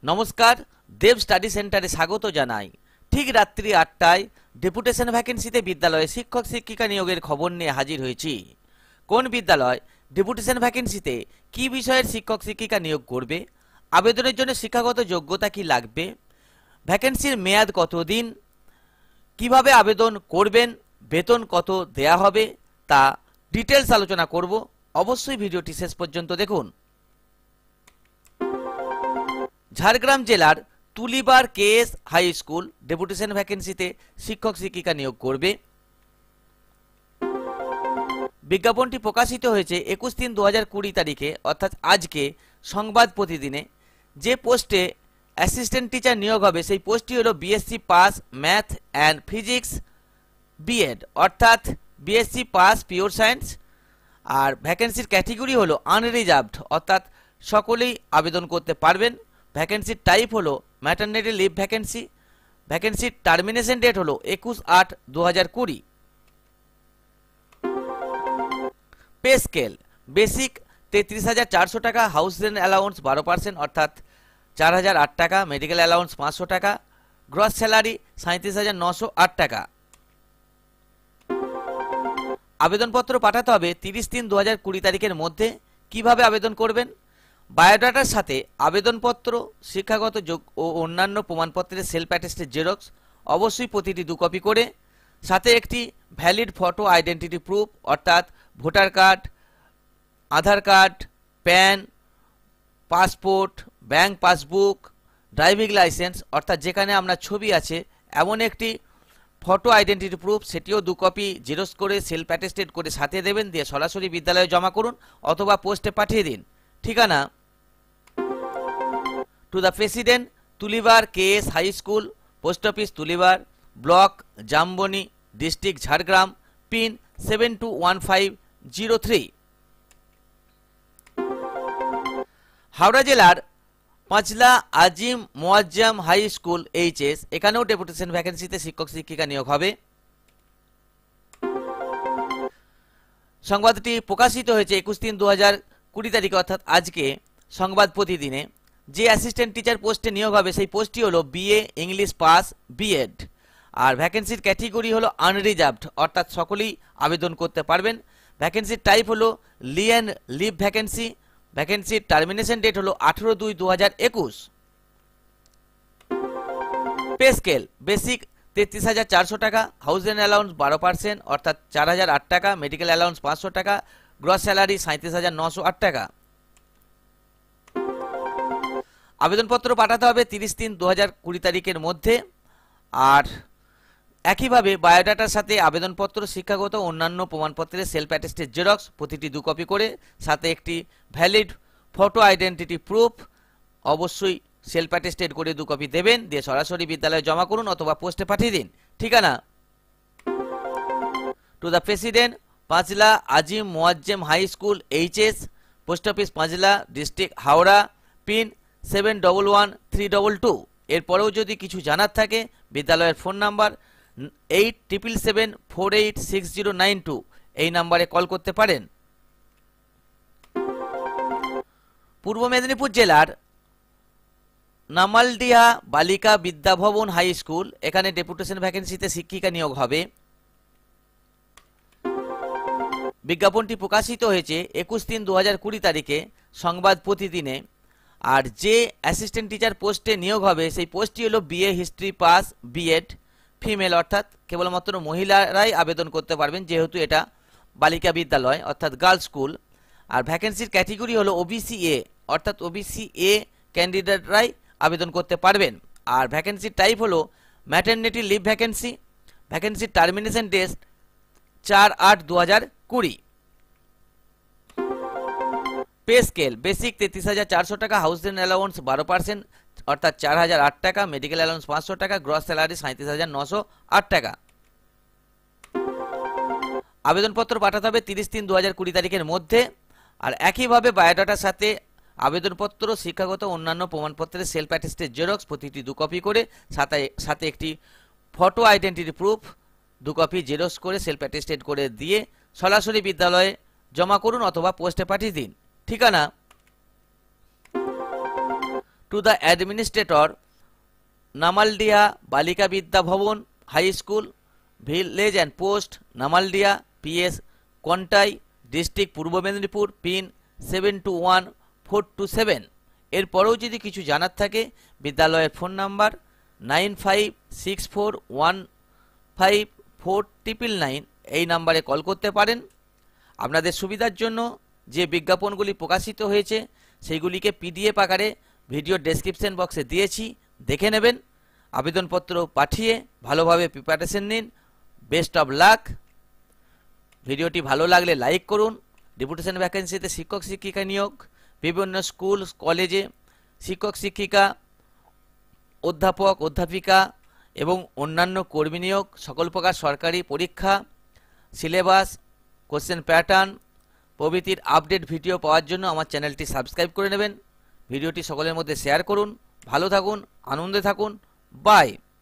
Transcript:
নমস্কার, দেব স্টাডি সেন্টারে স্বাগত জানাই। ঠিক রাত্রি ৮টায় ডেপুটেশন ভ্যাকেন্সিতে বিদ্যালয়ে শিক্ষক শিক্ষিকা নিয়োগের খবর নিয়ে হাজির হয়েছি। কোন বিদ্যালয় ডেপুটেশন ভ্যাকেন্সিতে কি বিষয়ের শিক্ষক শিক্ষিকা নিয়োগ করবে, আবেদনের জন্য শিক্ষাগত যোগ্যতা কি লাগবে, ভ্যাকেন্সির মেয়াদ কতদিন, কিভাবে আবেদন করবেন, বেতন কত দেয়া হবে, তা ডিটেলস আলোচনা করব। অবশ্যই ভিডিওটি শেষ পর্যন্ত দেখুন। ঝাড়গ্রাম জেলার Tulibar KS high school deputation ভ্যাকেন্সিতে শিক্ষক শিক্ষিকা নিয়োগ করবে। বিজ্ঞাপনটি প্রকাশিত হয়েছে 21/3/2020 তারিখে, অর্থাৎ আজকে সংবাদ প্রতিদিনে। যে পোস্টে অ্যাসিস্ট্যান্ট টিচার নিয়োগ হবে সেই পোস্টটি হলো BSc pass math and physics BEd, অর্থাৎ বিএসসি পাস পিওর সায়েন্স। আর ভ্যাকেন্সির ক্যাটেগরি হলো আনরিজার্ভড, অর্থাৎ সকলেই আবেদন করতে পারবেন। ভ্যাকেন্সির টাইপ হলো ম্যাটারনিটি লিভ ভ্যাকেন্সি। ভ্যাকেন্সির টার্মিনেশন ডেট হলো 21/8/2020। পে স্কেল বেসিক 33,400 টাকা, হাউস রেন্ট অ্যালাউন্স 12%, অর্থাৎ 4,008 টাকা, মেডিকেল অ্যালাউন্স 500 টাকা, গ্রস স্যালারি 37,908 টাকা। আবেদনপত্র পাঠাতে হবে 30/3/2020 তারিখের মধ্যে। কিভাবে আবেদন করবেন? বায়োডাটার সাথে আবেদনপত্র, শিক্ষাগত যোগ্য ও অন্যান্য প্রমাণপত্রের সেলফ অ্যাটেস্টেড জেরক্স, অবশ্যই প্রতিটি 2 কপি করে, সাথে একটি ভ্যালিড ফটো আইডেন্টিটি প্রুফ, অর্থাৎ voter card, Aadhaar card, PAN, passport, bank passbook, driving licence, অর্থাৎ যেখানে আপনার ছবি আছে এমন একটি ফটো আইডেন্টিটি প্রুফ, সেটিও 2 কপি জেরক্স করে সেলফ অ্যাটেস্টেড করে সাথে দেবেন, দিয়ে সরাসরি বিদ্যালয়ে জমা করুন অথবা পোস্টে পাঠিয়ে দিন। ঠিকানা: to the president, Tulibar KS high school, post office Tulibar, block Jamboni, district Jhargram, pin 721503। Howrah জেলার Panchla Azim Moazzam high school HS, এখানেও ডেপুটেশন ভ্যাকেন্সিতে শিক্ষক শিক্ষিকা নিয়োগ হবে। সংবাদটি প্রকাশিত হয়েছে 21/3/2020 তারিখে, অর্থাৎ আজকে সংবাদ প্রতিদিনে। যে অ্যাসিস্ট্যান্ট টিচার পোস্টে নিয়োগ হবে সেই পোস্টটি হলো বিএ ইংলিশ পাস বিএড। আর ভ্যাকেন্সির ক্যাটেগরি হলো আনরিজার্ভড, অর্থাৎ সকলেই আবেদন করতে পারবেন। ভ্যাকেন্সির টাইপ হলো লিয়েন লিভ ভ্যাকেন্সি। ভ্যাকেন্সির টার্মিনেশন ডেট হলো 18/2/2021। পে স্কেল বেসিক 33,400 টাকা, হাউস রেন্ট অ্যালাউন্স 12%, অর্থাৎ 4,008 টাকা, মেডিকেল অ্যালাউন্স 500 টাকা, গ্রস স্যালারি 37,908 টাকা। আবেদনপত্র পাঠাতে হবে 30/3/2020 তারিখের মধ্যে। আর একইভাবে বায়োডাটার সাথে আবেদনপত্র, শিক্ষাগত অন্যান্য প্রমাণপত্রের সেলফ অ্যাটেস্টেড জেরক্স, প্রতিটি 2 কপি করে, সাথে একটি ভ্যালিড ফটো আইডেন্টিটি প্রুফ, অবশ্যই সেলফ অ্যাটেস্টেড করে 2 কপি দেবেন, দিয়ে সরাসরি বিদ্যালয়ে জমা করুন অথবা পোস্টে পাঠিয়ে দিন। ঠিকানা: to the president, Panchla Azim Moazzem high school HS, post office Panchla, district Howrah, pin 711322। এরপরেও যদি কিছু জানার থাকে, বিদ্যালয়ের ফোন নাম্বার 8777486092, এই নাম্বারে কল করতে পারেন। পূর্ব মেদিনীপুর জেলার নামালডিহা বালিকা বিদ্যাভবন হাই স্কুল, এখানে ডেপুটেশন ভ্যাকেন্সিতে শিক্ষিকা নিয়োগ হবে। বিজ্ঞাপনটি প্রকাশিত হয়েছে 21/3/2020 তারিখে সংবাদ প্রতিদিনে। আর যে অ্যাসিস্ট্যান্ট টিচার পোস্টে নিয়োগ হবে সেই পোস্টটি হলো BA history pass BEd female, অর্থাৎ কেবলমাত্র মহিলারাই আবেদন করতে পারবেন, যেহেতু এটা বালিকা বিদ্যালয়, অর্থাৎ গার্লস স্কুল। আর ভ্যাকেন্সির ক্যাটেগরি হলো ওবিসি এ, অর্থাৎ ওবিসি এ ক্যান্ডিডেটরাই আবেদন করতে পারবেন। আর ভ্যাকেন্সির টাইপ হলো ম্যাটারনিটি লিভ ভ্যাকেন্সি। ভ্যাকেন্সির termination date 4/8/2020। Pay scale basic 33,400 টাকা, হাউস রেন্ট অ্যালাউন্স 12%, অর্থাৎ 4,008 টাকা, মেডিকেল অ্যালাউন্স 500 টাকা, গ্রস স্যালারি 37,908 টাকা। আবেদনপত্র পাঠাতে হবে 30/3/2020 তারিখের মধ্যে। আর একইভাবে বায়োডাটার সাথে আবেদনপত্র, শিক্ষাগত অন্যান্য প্রমাণপত্রের সেলফ অ্যাটেস্টেড জেরক্স, প্রতিটি 2 কপি করে, সাথে একটি photo identity proof 2 copy xerox করে সেলফ অ্যাটেস্টেড করে দিয়ে সরাসরি বিদ্যালয়ে জমা করুন অথবা পোস্টে পাঠিয়ে দিন। ঠিকানা: to the administrator, নামালডিহা Balika Vidya Bhavan high school, village and post Namaldiha, PS Contai, district Purba Medinipur, pin 721427। এরপরেও যদি কিছু জানার থাকে বিদ্যালয়ের ফোন নাম্বার 9564154999, এই নাম্বারে কল করতে পারেন। আপনাদের সুবিধার জন্য যে বিজ্ঞাপনগুলি প্রকাশিত হয়েছে সেইগুলিকে PDF আকারে ভিডিও ডেসক্রিপশন বক্সে দিয়েছি, দেখে নেবেন। আবেদনপত্র পাঠিয়ে ভালোভাবে প্রিপারেশন নিন। Best of luck. ভিডিওটি ভালো লাগলে লাইক করুন। ডেপুটেশন ভ্যাকেন্সিতে শিক্ষক শিক্ষিকা নিয়োগ, বিভিন্ন স্কুল কলেজে শিক্ষক শিক্ষিকা, অধ্যাপক অধ্যাপিকা এবং অন্যান্য কর্মী নিয়োগ, সকল প্রকার সরকারি পরীক্ষা, সিলেবাস, কোশ্চেন প্যাটার্ন প্রভৃতির আপডেট ভিডিও পাওয়ার জন্য আমার চ্যানেলটি সাবস্ক্রাইব করে নেবেন। ভিডিওটি সকলের মধ্যে শেয়ার করুন। ভালো থাকুন, আনন্দে থাকুন। বাই।